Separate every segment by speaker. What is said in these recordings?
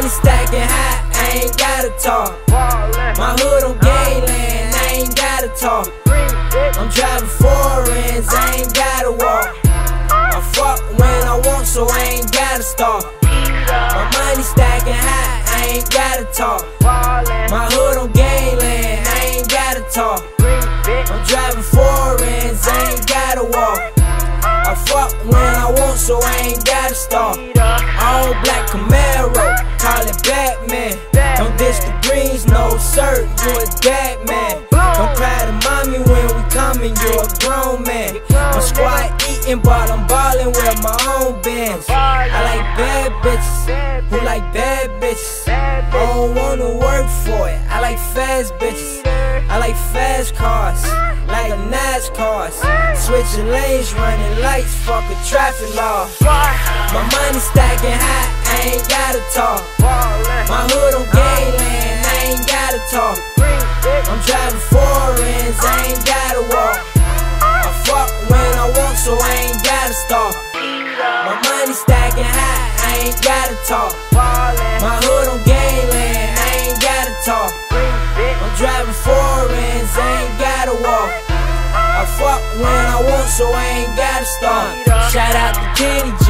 Speaker 1: money stacking high, I ain't gotta talk. My hood on Gangland, I ain't gotta talk. I'm driving foreigns, I ain't gotta walk. I fuck when I want, so I ain't gotta stop. My money stacking high, I ain't gotta talk. My hood on Gangland, I ain't gotta talk. I'm driving foreigns, I ain't gotta walk. I fuck when I want, so I ain't gotta stop. All black Camaro, call it Batman. Don't diss the greens, no sir, you a dad man. Don't cry to mommy when we coming, you a grown man. My squad eating, but I'm ballin' with my own bands. I like bad bitches, who like bad bitches. I don't wanna work for it, I like fast bitches. I like fast cars, like a NASCAR. Switching lanes, running lights, fuck a traffic law. My money stacking high, I ain't gotta talk. My hood on Gangland, I ain't gotta talk. I'm driving foreigns, I ain't gotta walk. I fuck when I want, so I ain't gotta stop. My money stacking high, I ain't gotta talk. My hood on Gangland, I ain't gotta talk. I'm driving foreigns, I ain't gotta walk. I fuck when I want, so I ain't gotta stop. Shout out to Kenny G,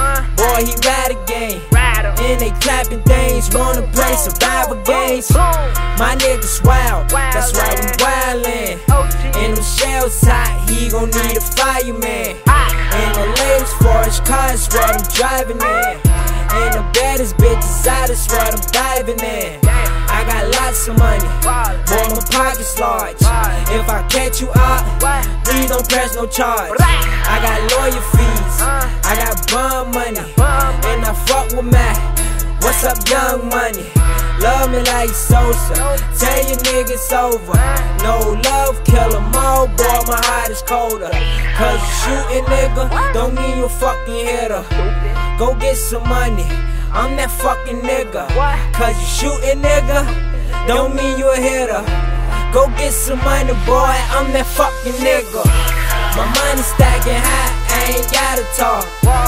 Speaker 1: boy he ride a game. And they clapping things, wanna play survival games. My niggas wild, that's why we wildin'. And them shells hot, he gon' need a fireman. And the latest forest car is what I'm driving in. And the baddest bitches out is what I'm diving in. I got lots of money, boy my pocket's large. If I catch you out, please don't press no charge. I got lawyer fees, I got bum money, and I fuck with Matt. What's up, young money? Love me like Sosa, tell your niggas over. No love, kill 'em all, boy my heart is colder. Cause you shootin' nigga, don't mean you fucking hitter. Go get some money, I'm that fucking nigga. Cause you shootin' nigga, don't mean you a hitter. Go get some money, boy, I'm that fucking nigga. My money stacking high, I ain't gotta talk.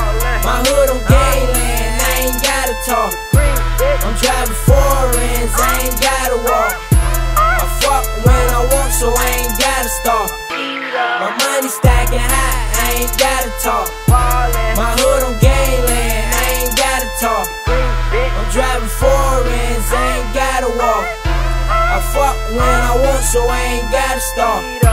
Speaker 1: My hood on Gangland, I ain't gotta talk. I'm driving foreigns, I ain't gotta walk. I fuck when I want, so I ain't gotta stop. My money stacking high, I ain't gotta talk. My hood on Gangland, I ain't gotta talk. I'm driving foreigns, I ain't gotta walk. I fuck when I want, so I ain't gotta stop.